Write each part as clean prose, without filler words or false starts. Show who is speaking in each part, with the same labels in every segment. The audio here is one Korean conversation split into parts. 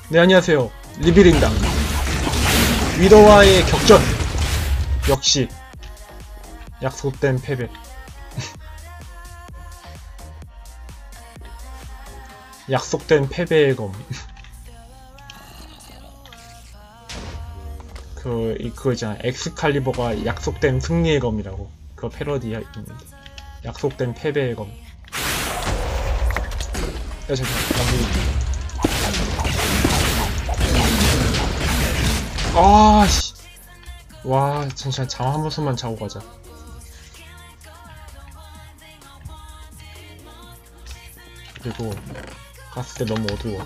Speaker 1: 네, 안녕하세요. 리빌입니다. 위도와의 격전. 역시 약속된 패배. 약속된 패배의 검. 그거 있잖아. 엑스칼리버가 약속된 승리의 검이라고. 그거 패러디야 있는데. 약속된 패배의 검. 야, 잠깐만. 아, 씨. 와, 진짜 잠 한 번만 자고 가자. 그리고 갔을 때 너무 어두워.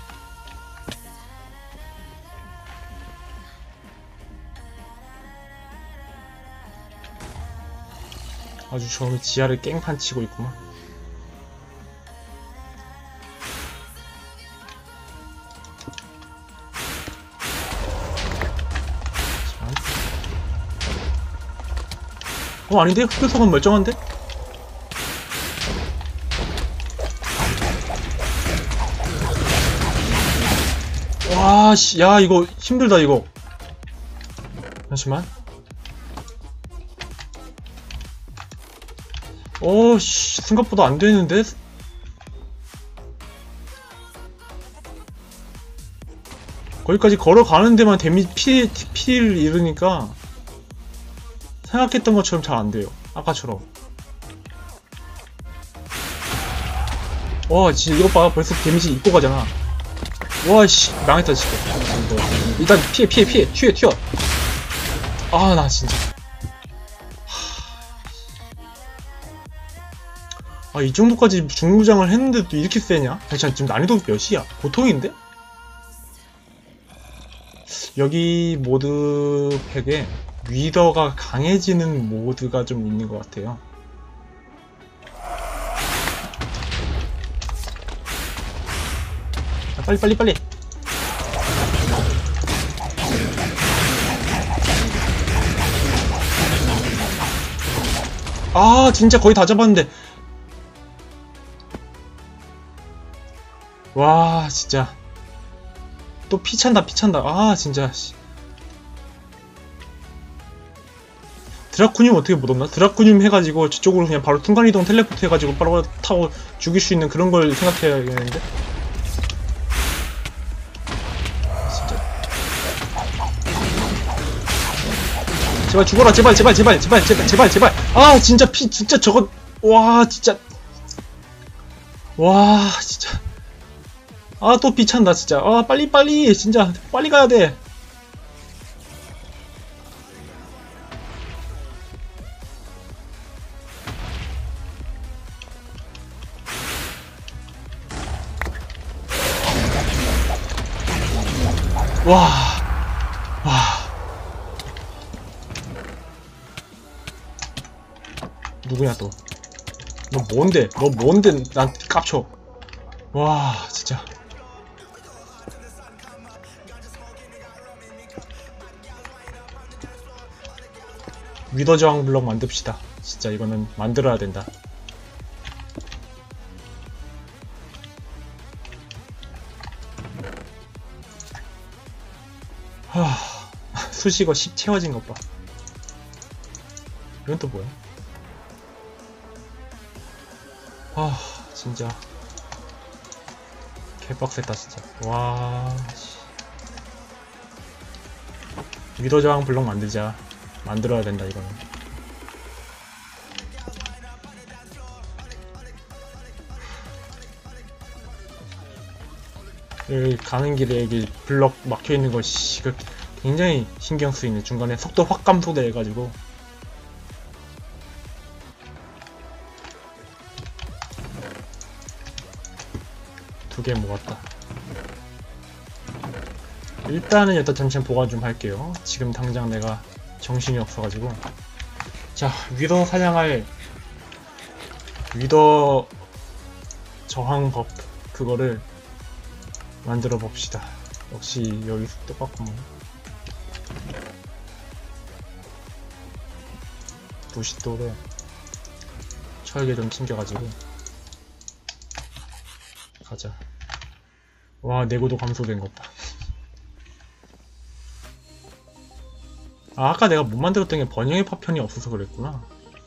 Speaker 1: 아주 저기 지하를 깽판 치고 있구만. 아닌데? 흑요석은 멀쩡한데? 와, 씨, 야, 이거 힘들다, 이거. 잠시만. 씨, 생각보다 안 되는데? 거기까지 걸어가는 데만 피를 잃으니까 생각했던 것처럼 잘 안 돼요. 아까처럼. 와, 진짜 이것 봐. 벌써 데미지 입고 가잖아. 와, 씨. 망했다, 진짜. 일단 피해. 튀어. 아, 나 진짜. 아, 이 정도까지 중무장을 했는데도 이렇게 세냐? 잠시만, 지금 난이도 몇이야? 보통인데? 여기 모드 팩에 위더가 강해지는 모드가 좀 있는 것 같아요. 자, 빨리. 아, 진짜 거의 다 잡았는데. 와, 진짜. 또 피찬다. 아, 진짜. 드라쿠늄 어떻게 못 얻나? 드라쿠늄 해가지고 저쪽으로 그냥 바로 순간이동 텔레포트 해가지고 바로 타고 죽일 수 있는 그런 걸 생각해야겠는데? 진짜. 제발 죽어라, 제발. 아, 진짜 진짜 저거. 와, 진짜. 아, 또 비찬다, 진짜. 아, 빨리. 진짜. 빨리 가야 돼. 와. 누구냐, 또. 너 뭔데 난 깝쳐. 와, 진짜. 위더 저항 블럭 만듭시다. 진짜 이거는 만들어야 된다. 수식어 10 채워진 것 봐. 이건 또 뭐야? 진짜 개빡셌다, 진짜. 와, 위더 저항 블럭 만들자. 만들어야 된다, 이거는. 여기 가는 길에 여기 블럭 막혀있는 거, 이거 굉장히 신경 쓰이네. 중간에 속도 확 감소돼 해가지고. 두 개 모았다. 일단 잠시만 보관 좀 할게요. 지금 당장 내가 정신이 없어가지고. 자, 위더 사냥할 위더 저항법 그거를 만들어 봅시다. 역시 여기 똑같구만. 부싯돌에 철개 좀 챙겨가지고 가자. 와, 내구도 감소된 것 봐. 아, 아까 내가 못 만들었던 게 번영의 파편이 없어서 그랬구나.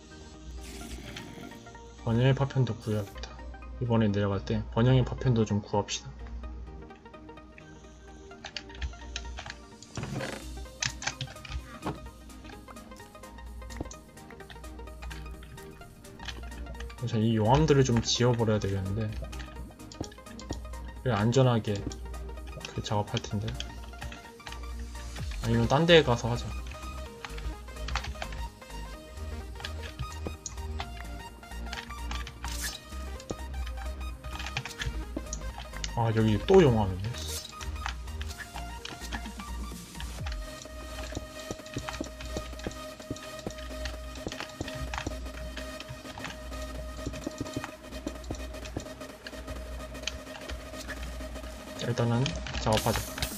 Speaker 1: 번영의 파편도 구해야겠다. 이번에 내려갈 때 번영의 파편도 좀 구합시다. 자, 이 용암들을 좀 지워버려야 되겠는데, 그래 안전하게 그 작업할 텐데. 아니면 딴 데에 가서 하자. 아, 여기 또 용암이네. 자, 일단은 작업하자.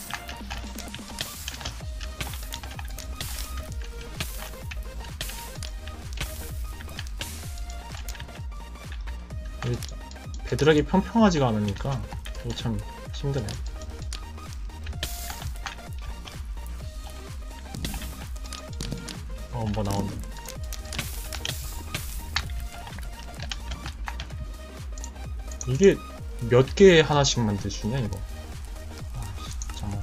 Speaker 1: 베드락이 평평하지가 않으니까 이거 참 힘드네. 뭐 나온다. 이게 몇 개 하나씩 만들어주냐 이거. 잠깐만.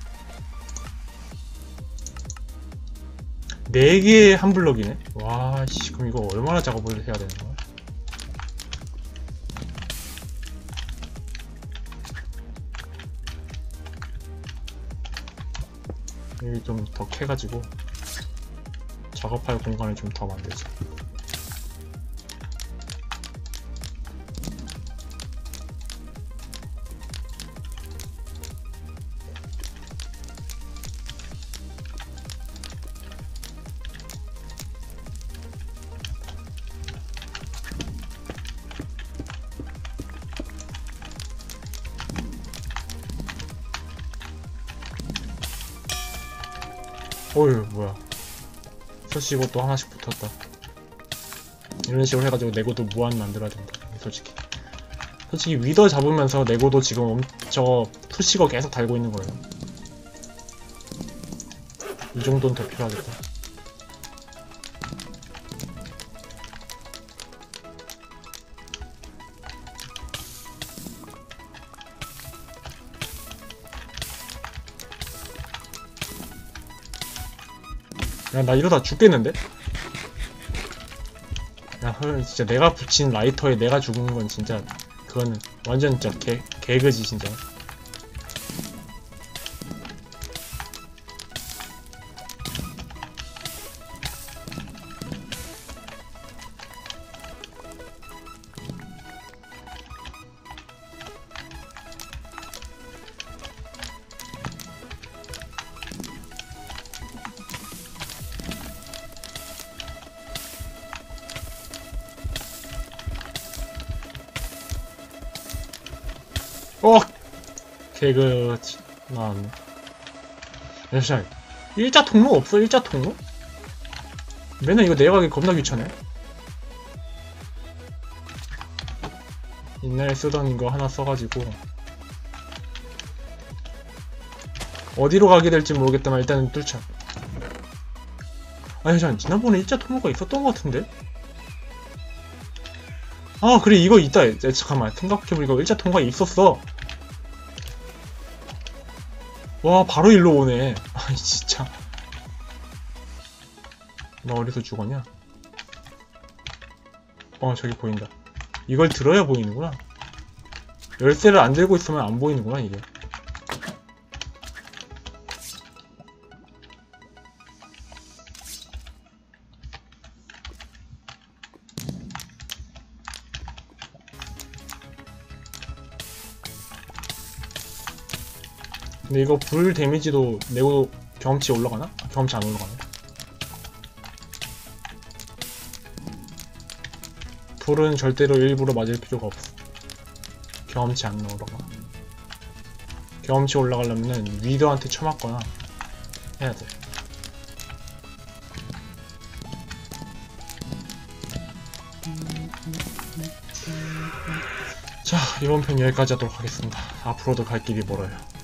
Speaker 1: 4개에 한 블럭이네? 와, 씨, 그럼 이거 얼마나 작업을 해야 되는 거야? 여기 좀 더 캐가지고 작업할 공간을 좀 더 만들자. 어휴, 뭐야. 설치 이것도 하나씩 붙었다. 이런 식으로 해가지고 네고도 무한 만들어야 된다. 솔직히 위더 잡으면서 네고도 지금 저 푸시거 계속 달고 있는 거예요. 이 정도는 더 필요하겠다. 야, 나 이러다 죽겠는데? 야, 헐, 진짜 내가 붙인 라이터에 내가 죽은 건 진짜 그거는 완전 진짜 개그지 진짜. 개그 나왔네. 잠시만, 일자 통로 없어? 일자 통로? 맨날 이거 내려가기 겁나 귀찮네. 옛날에 쓰던 이거 하나 써가지고 어디로 가게 될지 모르겠다만 일단은 뚫자. 아니 잠깐, 지난번에 일자 통로가 있었던 것 같은데? 아 그래, 이거 있다. 잠깐만, 생각해보니까 일자 통로가 있었어. 와, 바로 일로 오네. 아이 진짜. 너 어디서 죽었냐? 저기 보인다. 이걸 들어야 보이는구나. 열쇠를 안 들고 있으면 안 보이는구나 이게. 근데 이거 불 데미지도 내고 경험치 올라가나? 아, 경험치 안 올라가네. 불은 절대로 일부러 맞을 필요가 없어. 경험치 안 올라가. 경험치 올라가려면은 위더한테 쳐맞거나 해야 돼. 자, 이번 편 여기까지 하도록 하겠습니다. 앞으로도 갈 길이 멀어요.